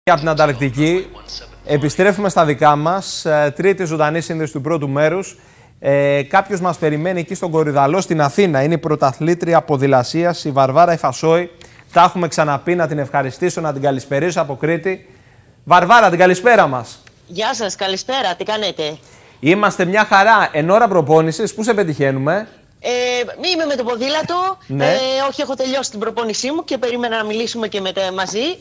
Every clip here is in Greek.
Από την Ανταρκτική επιστρέφουμε στα δικά μας, τρίτη ζωντανή σύνδεση του πρώτου μέρους. Κάποιος μας περιμένει εκεί στον Κορυδαλό στην Αθήνα. Είναι η πρωταθλήτρια ποδηλασίας, η Βαρβάρα Ιφασόη. Τα έχουμε ξαναπεί, να την ευχαριστήσω, να την καλησπερίσω από Κρήτη. Βαρβάρα, την καλησπέρα μας. Γεια σας, καλησπέρα, τι κάνετε? Είμαστε μια χαρά. Εν ώρα προπόνησης, πού σε πετυχαίνουμε? Είμαι με το ποδήλατο, ναι. Όχι, έχω τελειώσει την προπόνησή μου και περίμενα να μιλήσουμε και μαζί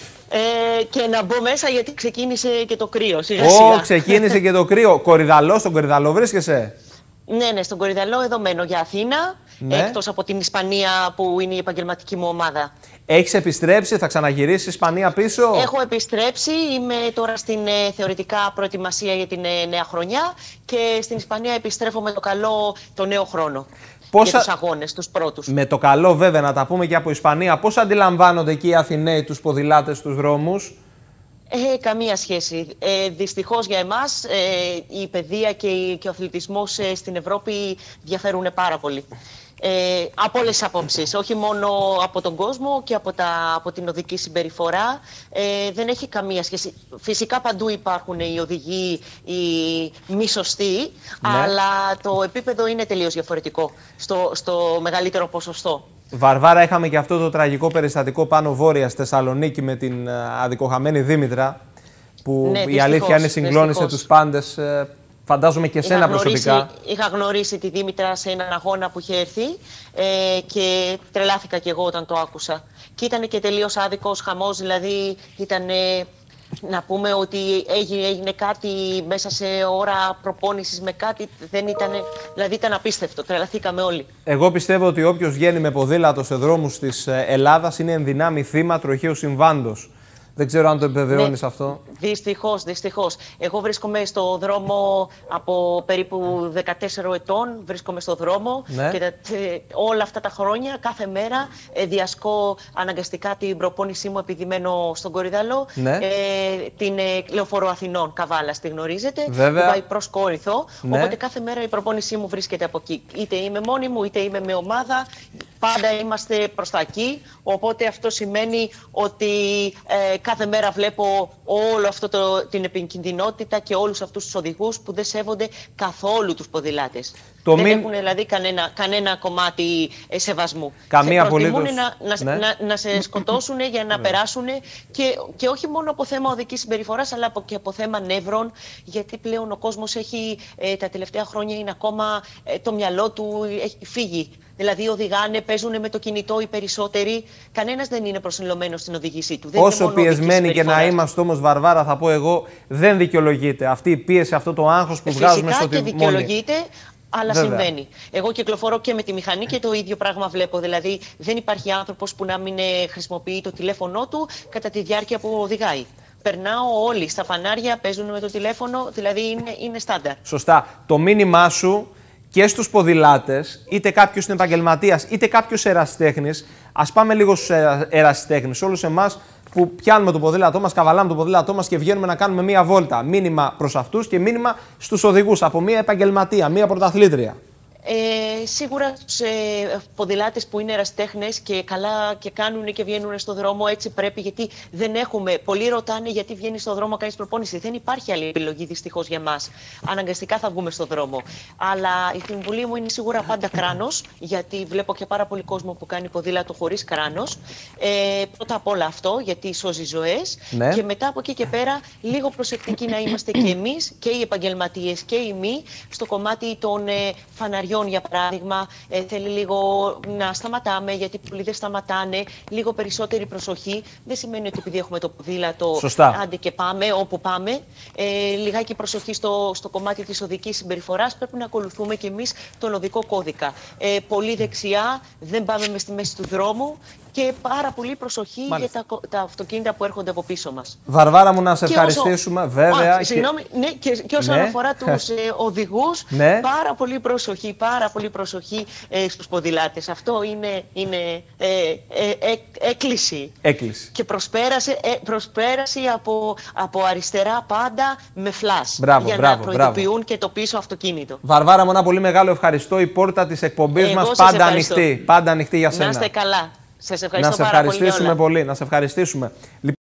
και να μπω μέσα γιατί ξεκίνησε και το κρύο σιγά σιγά. Ξεκίνησε και το κρύο. Κορυδαλό, στον Κορυδαλό βρίσκεσαι? Ναι, στον Κορυδαλό εδώ μένω για Αθήνα, εκτός από την Ισπανία που είναι η επαγγελματική μου ομάδα. Έχεις επιστρέψει, θα ξαναγυρίσεις Ισπανία πίσω? Έχω επιστρέψει, είμαι τώρα στην θεωρητικά προετοιμασία για την νέα χρονιά και στην Ισπανία επιστρέφω με το καλό το νέο χρόνο. Για τους αγώνες, τους πρώτους. Με το καλό βέβαια, να τα πούμε και από Ισπανία. Πώς αντιλαμβάνονται εκεί οι Αθηναίοι τους ποδηλάτες στους δρόμους? Καμία σχέση. Δυστυχώς για εμάς η παιδεία και ο αθλητισμός στην Ευρώπη διαφέρουν πάρα πολύ. Από όλες τις απόψεις, όχι μόνο από τον κόσμο και από την οδική συμπεριφορά, δεν έχει καμία σχέση. Φυσικά παντού υπάρχουν οι οδηγοί, οι μη σωστοί, αλλά το επίπεδο είναι τελείως διαφορετικό στο μεγαλύτερο ποσοστό. Βαρβάρα, είχαμε και αυτό το τραγικό περιστατικό πάνω βόρεια στη Θεσσαλονίκη με την αδικοχαμένη Δήμητρα, που η αλήθεια είναι συγκλώνησε τους πάντες. Φαντάζομαι και εσένα προσωπικά. Είχα γνωρίσει τη Δήμητρα σε έναν αγώνα που είχε έρθει και τρελάθηκα κι εγώ όταν το άκουσα. Και ήταν και τελείως άδικος χαμός, δηλαδή ήταν, να πούμε ότι έγινε κάτι μέσα σε ώρα προπόνησης με κάτι, δεν ήταν, δηλαδή ήταν απίστευτο, τρελαθήκαμε όλοι. Εγώ πιστεύω ότι όποιος βγαίνει με ποδήλατο σε δρόμους της Ελλάδας είναι εν δυνάμει θύμα τροχαίου συμβάντος. Δεν ξέρω αν το επιβεβαιώνεις αυτό. Δυστυχώς. Εγώ βρίσκομαι στο δρόμο από περίπου 14 ετών. Βρίσκομαι στο δρόμο και όλα αυτά τα χρόνια, κάθε μέρα, διασκώ αναγκαστικά την προπόνησή μου επειδή μένω στον Κορυδαλό. Την Λεωφόρο Αθηνών, Καβάλας, τη γνωρίζετε. Βέβαια. Που πάει προς Κόρινθο. Οπότε κάθε μέρα η προπόνησή μου βρίσκεται από εκεί. Είτε είμαι μόνη μου, είτε είμαι με ομάδα. Πάντα είμαστε προς τα εκεί. Οπότε αυτό σημαίνει ότι κάθε μέρα βλέπω όλο αυτό την επικινδυνότητα και όλους αυτούς τους οδηγούς που δεν σέβονται καθόλου τους ποδηλάτες. Δεν έχουν δηλαδή κανένα κομμάτι σεβασμού. Προτιμούν να σε σκοτώσουν για να περάσουν και όχι μόνο από θέμα οδικής συμπεριφοράς, αλλά και από θέμα νεύρων, γιατί πλέον ο κόσμος έχει τα τελευταία χρόνια είναι ακόμα το μυαλό του έχει φύγει. Δηλαδή οδηγάνε, παίζουν με το κινητό οι περισσότεροι. Κανένας δεν είναι προσιλωμένος στην οδήγησή του. Όσο πιεσμένοι και να είμαστε όμως, Βαρβάρα, θα πω εγώ, δεν δικαιολογείται αυτή η πίεση, αυτό το άγχος που βγάζουμε στο τιμόνι. Φυσικά και δικαιολογείται, αλλά συμβαίνει. Εγώ κυκλοφορώ και με τη μηχανή και το ίδιο πράγμα βλέπω. Δηλαδή δεν υπάρχει άνθρωπος που να μην χρησιμοποιεί το τηλέφωνό του κατά τη διάρκεια που οδηγάει. Περνάω όλοι στα φανάρια, παίζουν με το τηλέφωνο, δηλαδή είναι στάνταρ. Σωστά. Το μήνυμά σου και στους ποδηλάτες, είτε κάποιος είναι επαγγελματίας, είτε κάποιος ερασιτέχνης, ας πάμε λίγο στους ερασιτέχνες, όλους εμάς που πιάνουμε το ποδήλατό μας, καβαλάμε το ποδήλατό μας και βγαίνουμε να κάνουμε μία βόλτα. Μήνυμα προς αυτούς και μήνυμα στους οδηγούς από μία επαγγελματία, μία πρωταθλήτρια. Σίγουρα τους ποδηλάτες που είναι ερασιτέχνες και καλά και κάνουν και βγαίνουν στον δρόμο, έτσι πρέπει, γιατί δεν έχουμε. Πολλοί ρωτάνε γιατί βγαίνει στον δρόμο, κάνεις προπόνηση. Δεν υπάρχει άλλη επιλογή δυστυχώς για μας. Αναγκαστικά θα βγούμε στον δρόμο. Αλλά η συμβουλή μου είναι σίγουρα πάντα κράνος, γιατί βλέπω και πάρα πολύ κόσμο που κάνει ποδήλατο χωρίς κράνος. Πρώτα απ' όλα αυτό, γιατί σώζει ζωές. Και μετά από εκεί και πέρα, λίγο προσεκτικοί να είμαστε και εμείς και οι επαγγελματίες και οι μη στο κομμάτι των φαναριών. Για παράδειγμα, θέλει λίγο να σταματάμε, γιατί πολλοί δεν σταματάνε. Λίγο περισσότερη προσοχή. Δεν σημαίνει ότι επειδή έχουμε το ποδήλατο, άντε και πάμε όπου πάμε. Λιγάκι προσοχή στο κομμάτι της οδικής συμπεριφοράς. Πρέπει να ακολουθούμε και εμείς τον οδικό κώδικα. Πολύ δεξιά, δεν πάμε μες στη μέση του δρόμου. Και πάρα πολύ προσοχή για τα αυτοκίνητα που έρχονται από πίσω μας. Βαρβάρα μου, να σε ευχαριστήσουμε, βέβαια. Συγγνώμη, και όσον αφορά τους οδηγούς, πάρα πολύ προσοχή στους ποδηλάτες. Αυτό είναι έκκληση. Και προσπέραση από αριστερά πάντα με φλας. Για να προειδοποιούν και το πίσω αυτοκίνητο. Βαρβάρα μου, ένα πολύ μεγάλο ευχαριστώ. Η πόρτα της εκπομπής μας πάντα ανοιχτή. Πάντα ανοιχτή για σένα. Να είστε καλά. Σας ευχαριστώ να σε ευχαριστήσουμε πολύ. Να σε ευχαριστήσουμε.